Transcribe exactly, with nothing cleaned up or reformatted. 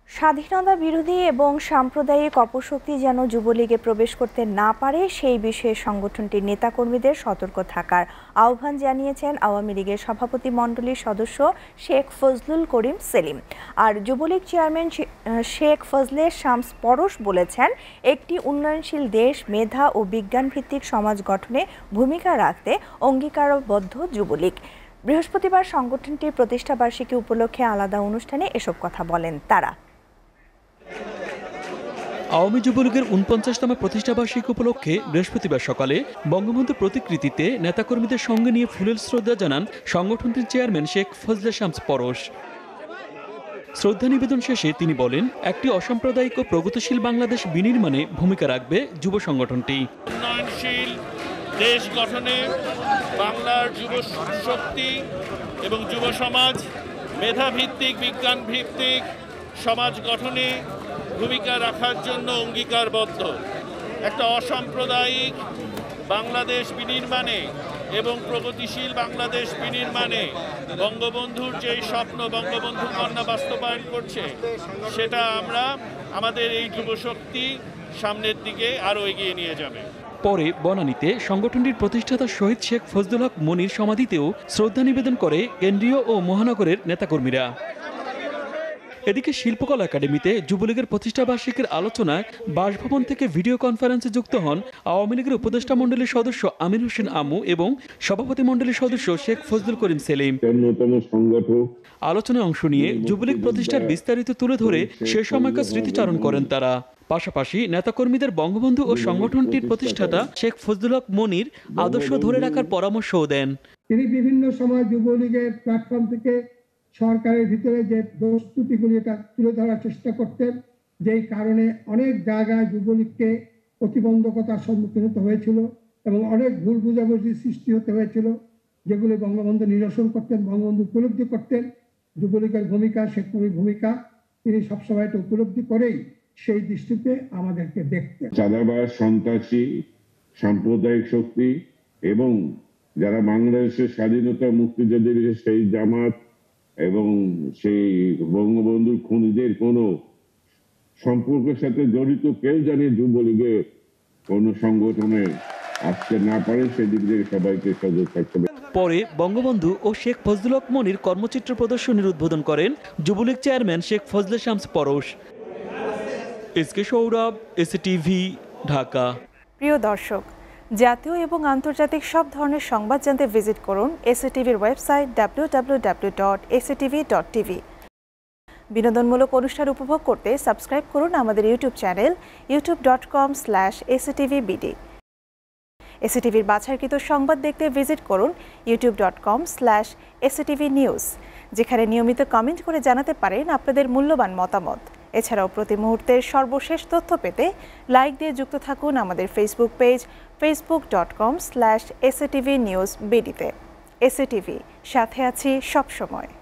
স্বাধীনতা বিরোধী এবং সাম্প্রদায়িক অপশক্তি যেন যুবলীগে প্রবেশ করতে না পারে সেই বিষয়ে সংগঠনটির নেতাকর্মীদের সতর্ক থাকার আহ্বান জানিয়েছেন আওয়ামী লীগের সভাপতি মণ্ডলীর সদস্য শেখ ফজলুল করিম সেলিম। আর যুবলীগ চেয়ারম্যান শেখ ফজলে শামস পরশ বলেছেন, একটি উন্নয়নশীল দেশ মেধা ও বিজ্ঞান ভিত্তিক সমাজ গঠনে ভূমিকা রাখতে অঙ্গীকারবদ্ধ যুবলীগ। বৃহস্পতিবার সংগঠনটির প্রতিষ্ঠাবার্ষিকী উপলক্ষে আলাদা অনুষ্ঠানে এসব কথা বলেন তারা। আওয়ামী যুবলীগের উনপঞ্চাশতম প্রতিষ্ঠাবার্ষিকী উপলক্ষে বৃহস্পতিবার সকালে বঙ্গবন্ধু প্রতিকৃতিতে নেতাকর্মীদের সঙ্গে নিয়ে ফুলের শ্রদ্ধা জানান সংগঠনটির চেয়ারম্যান শেখ ফজলে শামস পরশ। শ্রদ্ধা নিবেদন শেষে তিনি বলেন, একটি অসাম্প্রদায়িক ও প্রগতিশীল বাংলাদেশ বিনির্মাণে ভূমিকা রাখবে যুব সংগঠনটি। উন্নয়নশীল দেশ গঠনে বাংলার যুব শক্তি এবং যুব সমাজ মেধাভিত্তিক বিজ্ঞান ভিত্তিক সমাজ গঠনে ভূমিকা রাখার জন্য অঙ্গীকারবদ্ধ। একটা অসাম্প্রদায়িক বাংলাদেশ বিনির্মাণে এবং প্রগতিশীল বাংলাদেশ বিনির্মাণে বঙ্গবন্ধুর যেই স্বপ্ন বঙ্গবন্ধু কন্যা বাস্তবায়ন করছে, সেটা আমরা আমাদের এই যুবশক্তি সামনের দিকে আরও এগিয়ে নিয়ে যাবে। পরে বনানীতে সংগঠনটির প্রতিষ্ঠাতা শহীদ শেখ ফজলুল হক মনির সমাধিতেও শ্রদ্ধা নিবেদন করে কেন্দ্রীয় ও মহানগরের নেতাকর্মীরা। এদিকে শিল্পকলা একাডেমিতে যুবলীগের প্রতিষ্ঠাবার্ষিকীর আলোচনায় বাসভবন থেকে ভিডিও কনফারেন্সে যুক্ত হন আওয়ামী লীগের উপদেষ্টা মণ্ডলীর সদস্য আমির হোসেন আমু এবং সভাপতি মণ্ডলীর সদস্য শেখ ফজলুল করিম সেলিম। আলোচনায় অংশ নিয়ে যুবলীগ প্রতিষ্ঠার বিস্তারিত তুলে ধরে সে সময়কার স্মৃতিচারণ করেন তারা। পাশাপাশি নেতাকর্মীদের বঙ্গবন্ধু ও সংগঠনটির প্রতিষ্ঠাতা শেখ ফজলুল হক মনির আদর্শ ধরে রাখার পরামর্শও দেন। তিনি বিভিন্ন সময় যুবলীগের প্ল্যাটফর্ম থেকে সরকারের ভিতরে যে দোষ ত্রুটিগুলি এটা তুলে ধরার চেষ্টা করতেন, যেই কারণে অনেক জায়গায় যুবলীগকে প্রতিবন্ধকতার সম্মুখীন হতে হয়েছিল এবং অনেক ভুল বুঝাবুঝি সৃষ্টি হতে হয়েছিল, যেগুলি বঙ্গবন্ধু নিরসন করতেন, বঙ্গবন্ধু উপলব্ধি করতেন যুবলীগের ভূমিকা, শেখ মুজিবের ভূমিকা। তিনি সবসময় এটা উপলব্ধি করেই সেই দৃষ্টিতে আমাদেরকে দেখতেন। চাঁদাবাজ, সন্ত্রাসী, সাম্প্রদায়িক শক্তি এবং যারা বাংলাদেশের স্বাধীনতা মুক্তিযুদ্ধের সেই জামাত এবং সেই বঙ্গবন্ধুর খুনিদের কোনো সম্পর্কের সাথে জড়িত কেউ জানে যুবলীগের কোন সংগঠনে আসতে না পারে, সেদিক থেকে সবাইকে সজাগ থাকতে হবে। পরে বঙ্গবন্ধু ও শেখ ফজলুল হক মনির কর্মচিত্র প্রদর্শনীর উদ্বোধন করেন Jubo League chairman Sheikh Fazle Shams Parash. SK Sourav, STV, Dhaka. প্রিয় দর্শক, জাতীয় এবং আন্তর্জাতিক সব ধরনের সংবাদ জানতে ভিজিট করুন এসটিভির website W W W dot STV dot TV. বিনোদনমূলক অনুষ্ঠান উপভোগ করতে সাবস্ক্রাইব করুন আমাদের YouTube channel YouTube dot com slash STV BD. এসটিভির বাছাইকৃত সংবাদ দেখতে ভিজিট করুন YouTube dot com slash STV news, যেখানে নিয়মিত কমেন্ট করে জানাতে পারেন আপনাদের মূল্যবান মতামত। এছাড়াও প্রতি মুহূর্তের সর্বশেষ তথ্য পেতে লাইক দিয়ে যুক্ত থাকুন আমাদের Facebook page Facebook dot com slash STV news বিডিতে। এসটিভি, সাথে আছি সবসময়।